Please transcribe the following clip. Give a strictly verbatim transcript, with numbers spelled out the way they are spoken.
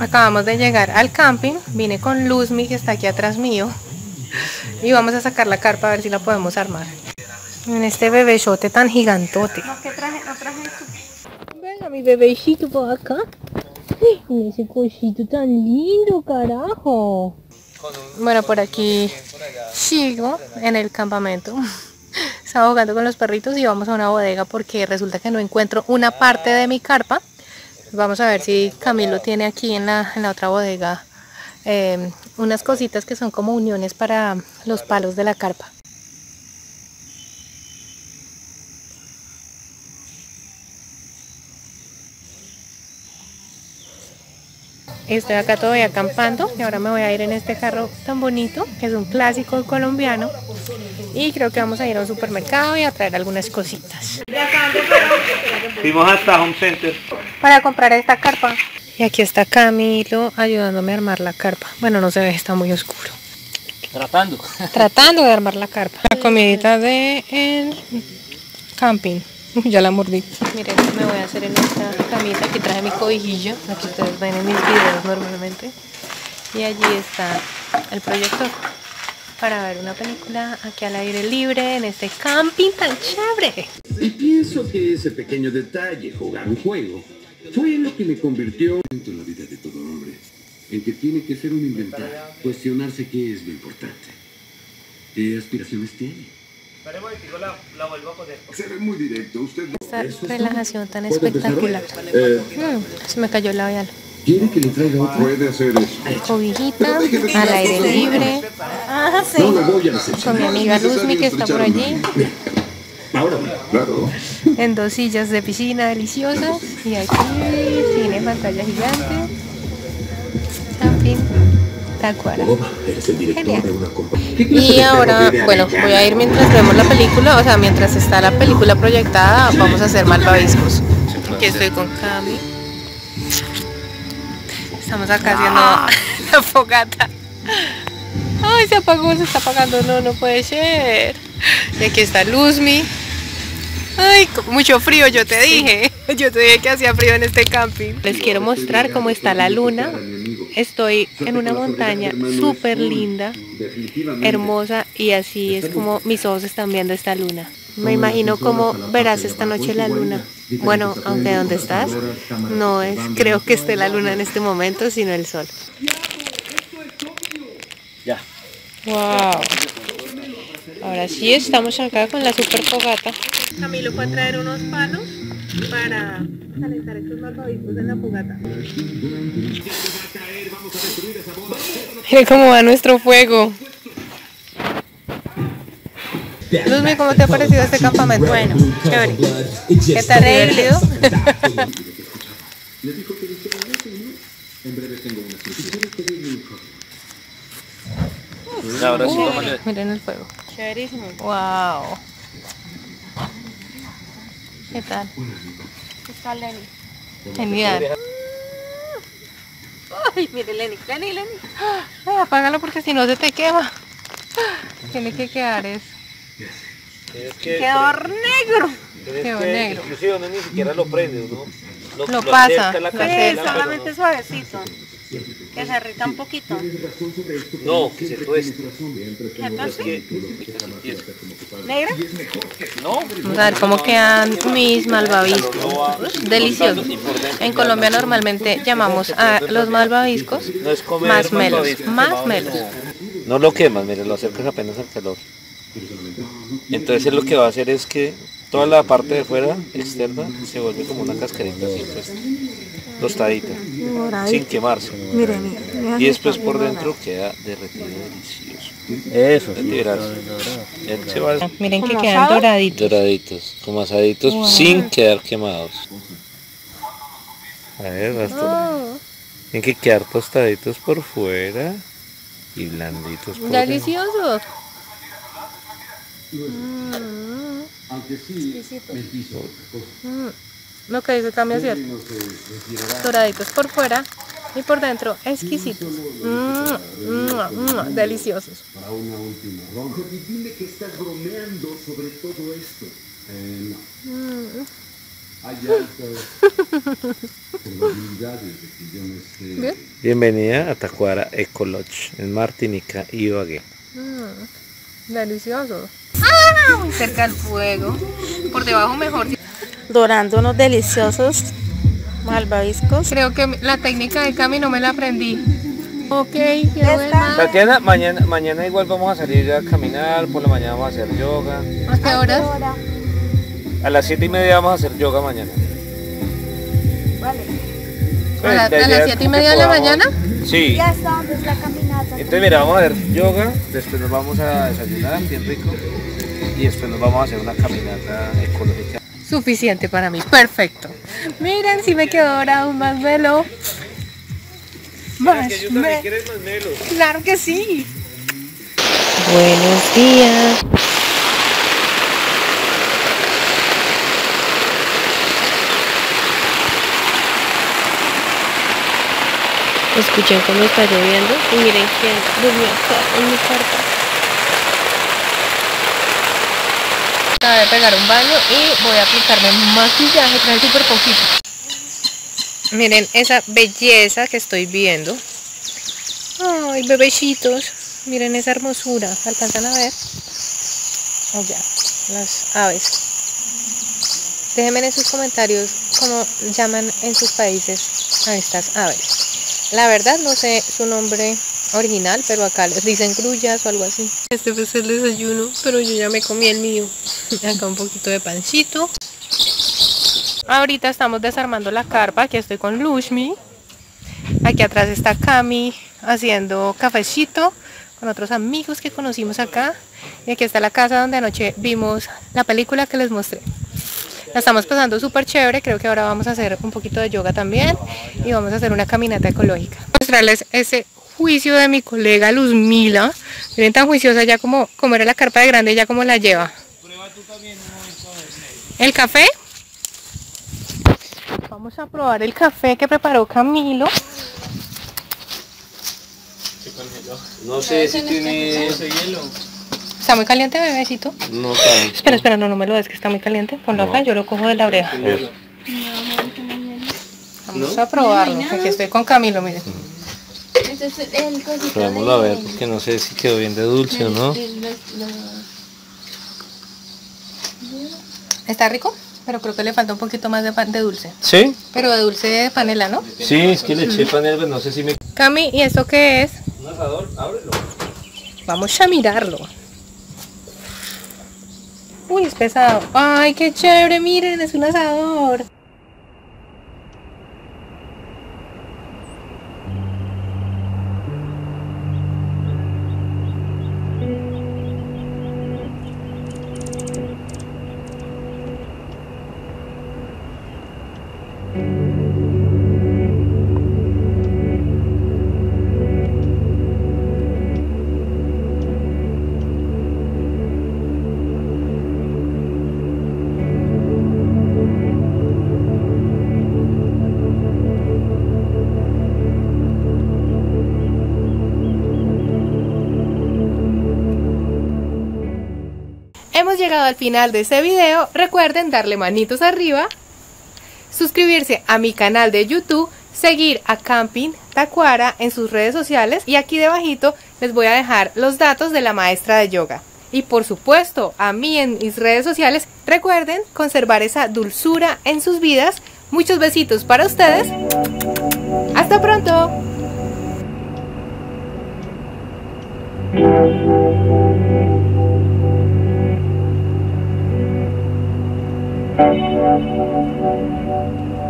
Acabamos de llegar al camping, vine con Luzmi que está aquí atrás mío y vamos a sacar la carpa a ver si la podemos armar. En este bebechote tan gigantote. No, ¿qué traje? No traje esto. Venga, mi bebecito por acá. Ay, ese cosito tan lindo, carajo. Bueno, por aquí sigo en el campamento. Estaba jugando con los perritos y vamos a una bodega porque resulta que no encuentro una parte de mi carpa. Vamos a ver si Camilo tiene aquí en la, en la otra bodega eh, unas cositas que son como uniones para los palos de la carpa. Estoy acá todavía acampando y ahora me voy a ir en este carro tan bonito, que es un clásico colombiano. Y creo que vamos a ir a un supermercado y a traer algunas cositas. Fuimos hasta Home Center para comprar esta carpa. Y aquí está Camilo ayudándome a armar la carpa. Bueno, no se ve, está muy oscuro. Tratando. Tratando de armar la carpa. La comidita de el camping. Ya la mordí. Miren, me voy a hacer en esta camita. Aquí traje mi cobijillo, la que ustedes ven en mis videos normalmente. Y allí está el proyector para ver una película aquí al aire libre, en este camping tan chévere. Y pienso que ese pequeño detalle, jugar un juego, fue lo que me convirtió en la vida de todo hombre, en que tiene que ser un inventario, cuestionarse qué es lo importante. ¿Qué aspiraciones tiene? La, la vuelvo a poner. Se ve muy directo, usted... Esta relación tan espectacular. Eh, mm, se me cayó el labial. ¿Quiere que le traiga otro? Puede hacer eso. Cobijita, al aire libre. Ah, sí. No lo voy a hacer. Con mi amiga Luzmi que está por allí. Ahora, claro. En dos sillas de piscina deliciosas. Y aquí, cine, pantalla gigante. Camping. Tacuara. Genial. Y ahora, bueno, voy a ir mientras vemos la película, o sea, mientras está la película proyectada, vamos a hacer malvaviscos. Aquí estoy con Cami. Estamos acá haciendo la fogata. Ay, se apagó, se está apagando, no, no puede ser. Y aquí está Luzmi. Ay, mucho frío, yo te dije. Yo te dije que hacía frío en este camping. Les quiero mostrar cómo está la luna. Estoy en una montaña súper linda, hermosa, y así es como mis ojos están viendo esta luna. Me imagino cómo verás esta noche la luna. Bueno, aunque donde estás, no es, creo que esté la luna en este momento, sino el sol. Ya. Wow. Ahora sí estamos acá con la super fogata. Camilo fue a traer unos palos para calentar estos malvaviscos en la fogata. Miren cómo va nuestro fuego. Luzmi, ¿cómo te ha parecido este campamento? Bueno, chévere. ¿Qué tal, divertido? Ahora sí, uh, miren el fuego. Chéverísimo. Wow. ¿Qué tal? ¿Qué tal, Lenny? Genial. Ay, mire, Lenny, Lenny, Lenny. Ay, apágalo porque si no se te quema. Tiene que quedar eso. Es que Quedó negro. es Quedó que negro. Inclusive uno ni siquiera lo prende, ¿no? Lo, Lo pasa, acerca, la lo cancela, acerca. pero Solamente suavecito, que se irrita un poquito. No, no, que se tueste. ¿Entonces? Es que, ¿Negra? no. Vamos a ver cómo quedan mis malvaviscos. Deliciosos. En Colombia normalmente llamamos a los malvaviscos No es comer más melos. malvaviscos, Más quemado, melos. No lo quemas, mire, lo acercas apenas al calor. Entonces lo que va a hacer es que toda la parte de fuera, externa, se vuelve como una cascarita así, pues, tostadita, sin quemarse. Miren, miren. Y después por dentro queda derretido delicioso. Eso, él se va a... Miren que quedan doraditos. doraditos, como asaditos, wow, sin quedar quemados. A ver, Oh, tienen que quedar tostaditos por fuera y blanditos por dentro. deliciosos. Aunque sí, Mm. Lo que dice Cami es cierto. Doraditos por fuera y por dentro exquisitos. Mm, mm, mm, deliciosos. para una última ronda. Y dime que estás bromeando sobre todo esto. Eh, no. Mm. Hay altas probabilidades de que yo no esté... Bien. Bienvenida a Tacuara Eco Lodge en Martinica y Ibagué. Mm, delicioso. ¡Ah! Muy cerca del fuego. Por debajo mejor. Dorando unos deliciosos malvaviscos. Creo que la técnica de Cami no me la aprendí. Ok, qué buena. Tatiana, mañana, mañana igual vamos a salir a caminar, por la mañana vamos a hacer yoga. ¿A qué horas? A las siete y media vamos a hacer yoga mañana. Vale. ¿A, la- a las siete y media de la mañana? Sí. Ya está, ¿dónde es la caminata? Entonces mira, vamos a hacer yoga, después nos vamos a desayunar, bien rico. Y después nos vamos a hacer una caminata ecológica. Suficiente para mí, perfecto. Miren, si me quedó dorado un más velo. Más me- ¿Quieres más melo? Claro que sí. Buenos días. Escuchen cómo está lloviendo y miren quién durmió acá en mi cuarto. Acabé de pegar un baño y voy a aplicarme maquillaje, trae súper poquito. Miren esa belleza que estoy viendo. Ay, bebecitos. Miren esa hermosura. ¿Alcanzan a ver? Oh, ya. Las aves. Déjenme en sus comentarios cómo llaman en sus países a estas aves. La verdad no sé su nombre original, pero acá les dicen grullas o algo así. Este fue el desayuno, pero yo ya me comí el mío. Acá un poquito de pancito. Ahorita estamos desarmando la carpa. Aquí estoy con Lushmi. Aquí atrás está Cami haciendo cafecito con otros amigos que conocimos acá. Y aquí está la casa donde anoche vimos la película que les mostré. La estamos pasando súper chévere. Creo que ahora vamos a hacer un poquito de yoga también. Y vamos a hacer una caminata ecológica. Mostrarles ese juicio de mi colega Luzmila. Miren tan juiciosa ya como, como era la carpa de grande, ya como la lleva. ¿El café? Vamos a probar el café que preparó Camilo. No sé si tiene ese hielo. ¿Está muy caliente, bebecito? No sabe. Espera, espera, no, no me lo des, que está muy caliente. Ponlo acá, yo lo cojo de la oreja. Vamos a probarlo. Aquí estoy con Camilo, miren. Este es el cosito Probémoslo a ver, porque no sé si quedó bien de dulce o no. ¿Está rico? Pero creo que le falta un poquito más de, pan, de dulce. ¿Sí? Pero de dulce de panela, ¿no? Sí, es que le eché panela, pero no sé si me... Cami, ¿y esto qué es? Un asador, ábrelo. Vamos a mirarlo. Uy, es pesado. Ay, qué chévere, miren, es un asador. Hemos llegado al final de este video. Recuerden darle manitos arriba, suscribirse a mi canal de YouTube, seguir a Camping Tacuara en sus redes sociales y aquí debajito les voy a dejar los datos de la maestra de yoga. Y por supuesto a mí en mis redes sociales. Recuerden conservar esa dulzura en sus vidas. Muchos besitos para ustedes. Hasta pronto. Thank you.